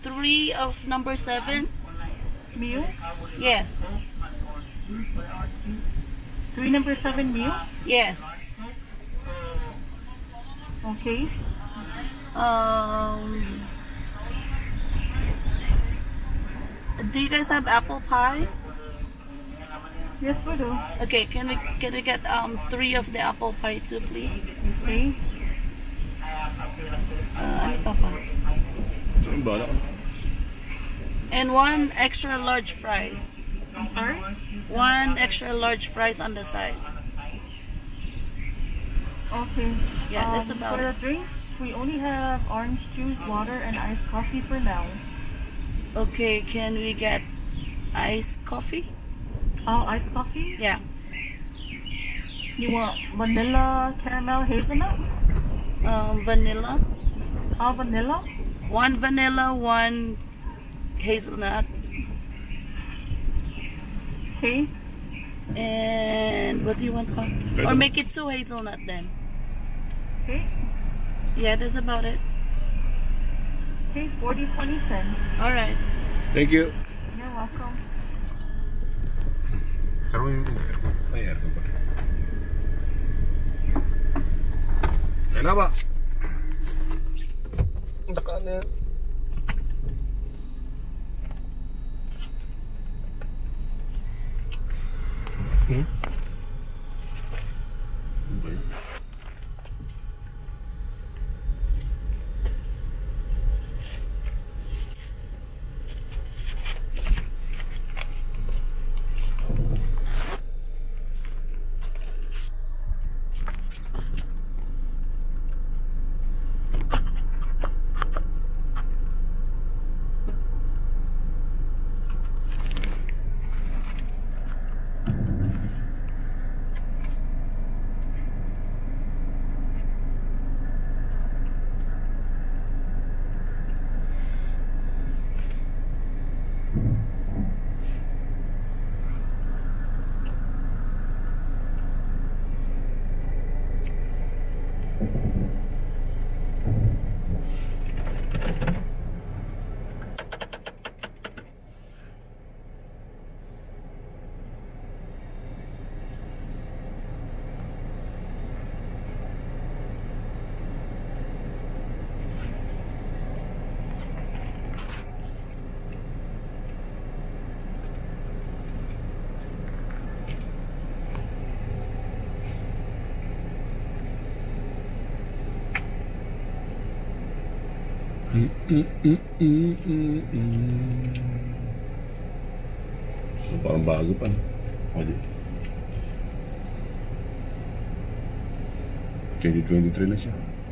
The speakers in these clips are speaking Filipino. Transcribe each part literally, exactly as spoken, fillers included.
three of number seven. Meal? Yes. Three number seven meal? Yes. Okay. Um. Do you guys have apple pie? Yes, we do. Okay, can we can we get um three of the apple pie too, please? Okay. Uh, ano pa pa? And one extra large fries. I'm sorry? One extra large fries on the side. Okay. Yeah, that's um, about For it. the drinks, we only have orange juice, water, and iced coffee for now. Okay, can we get iced coffee? Oh, iced coffee? Yeah. You want vanilla, caramel, hazelnut? Um, vanilla. All vanilla? One vanilla, one hazelnut. Okay. And what do you want? Pa? Or make it two hazelnut then. Okay. Yeah, that's about it. Okay, forty twenty cents. All right. Thank you. You're welcome. Taruh yung air ko ba? Kaya ba? Daka na. Hmm? Okay. Mm, mm, mm, mm, mm, mm. So, parang bago pa. Pwede. twenty twenty-three na siya.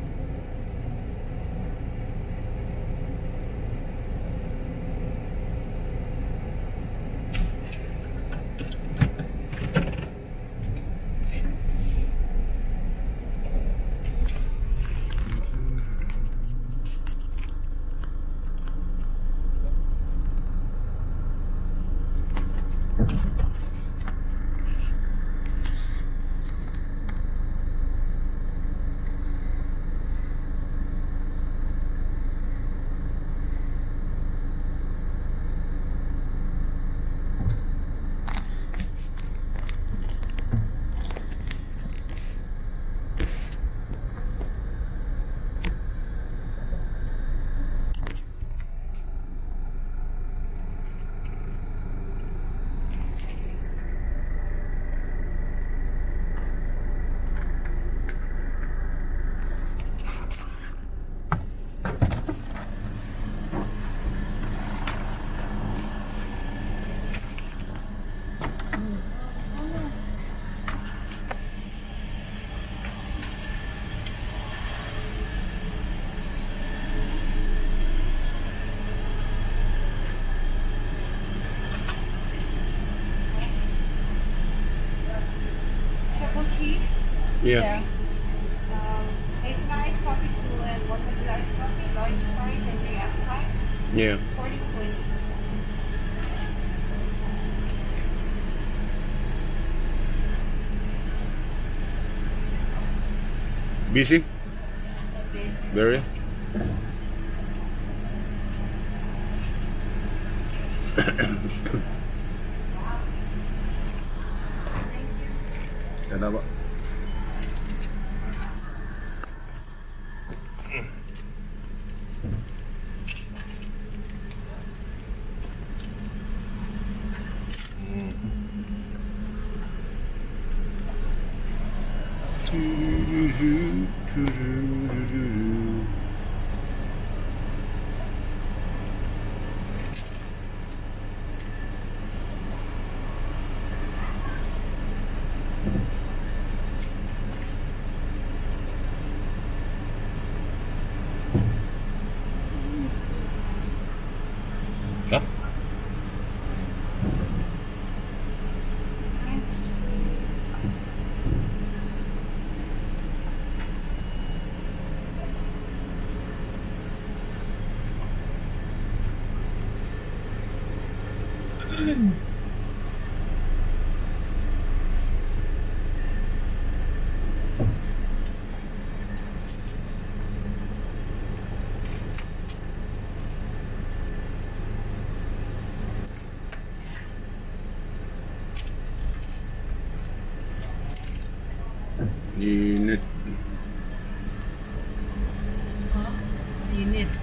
Cheese? Yeah. Um, hazelnut iced coffee two and one vanilla iced coffee, large fries and three apple pie. Yeah. forty twenty. Busy? Okay. Very? Kaya ba? Hah? Init. Init.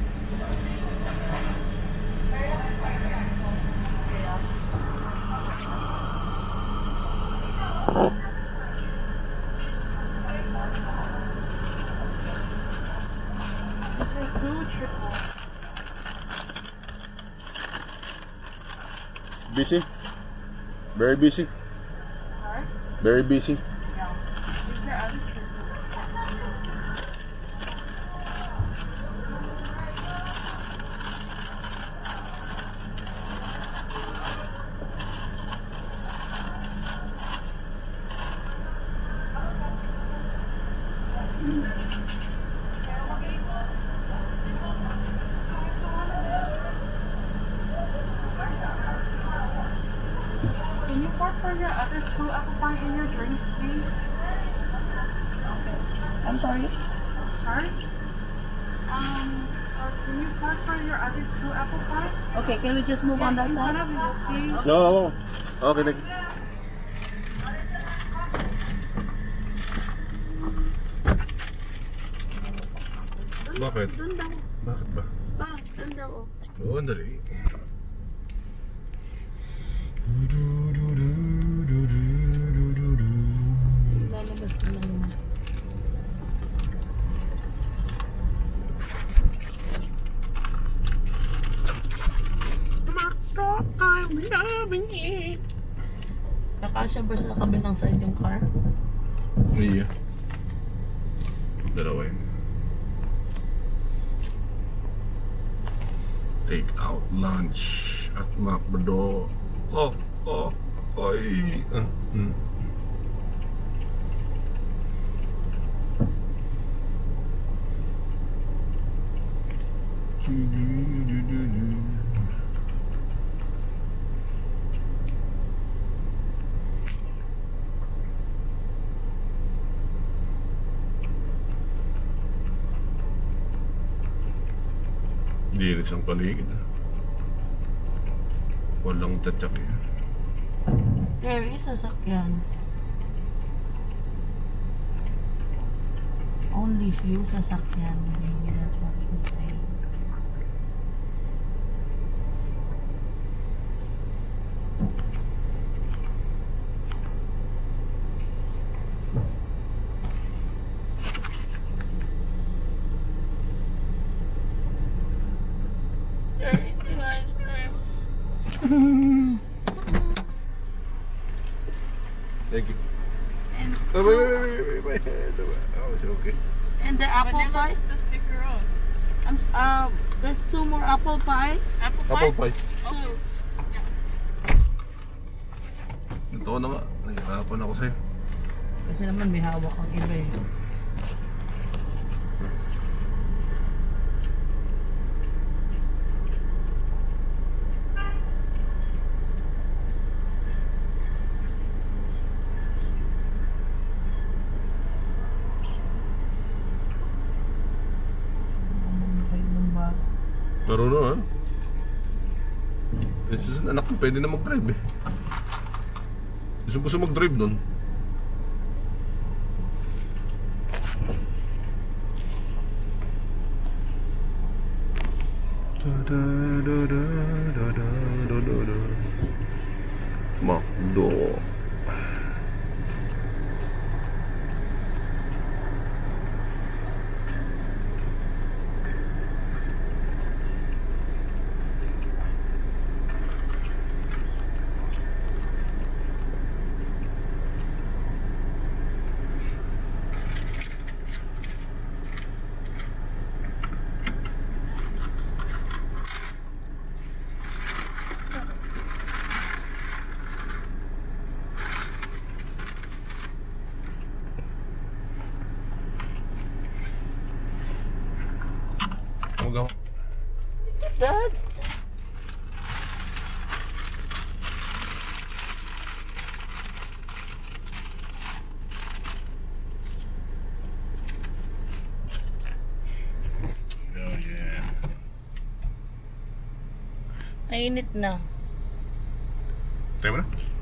Busy? Very busy? Huh? Very busy? Yeah. Is there other triple? Can you pour for your other two apple pie in your drinks, please? I'm sorry. Sorry? Um, or can you pour for your other two apple pie? Okay, can we just move on that In front side? of you, please. No, no, no. Okay, nag... Bakit? Doon daw. Bakit ba? Pa, doon daw. oh. Oo, dali. Lalabas ko lang naman. Nakasya ba sa kabilang side yung car? Iya. Dalawa yun. Take out lunch at McDo. Oh, oh, ay. Uh, mm. Linis ang paligid. Walang tatsak yan. There is sasakyan. Only few sasakyan. Maybe that's what you say. Thank you. And, Oh, wait, wait, wait, wait, wait. Oh, it's okay. and the apple pie. the sticker on. I'm, s- uh, there's two more apple pie. Apple pie? Apple pie. Two. Ito na nga. Nahihirapan ako sa'yo. Kasi naman may hawak ang iba eh. Marunong ha? Eh, sa anak ko, pwede na mag-drive eh. Gusto gusto mag-drive doon. Makdo. Go. Dad? Oh yeah. Mainit na. Tayo mo na?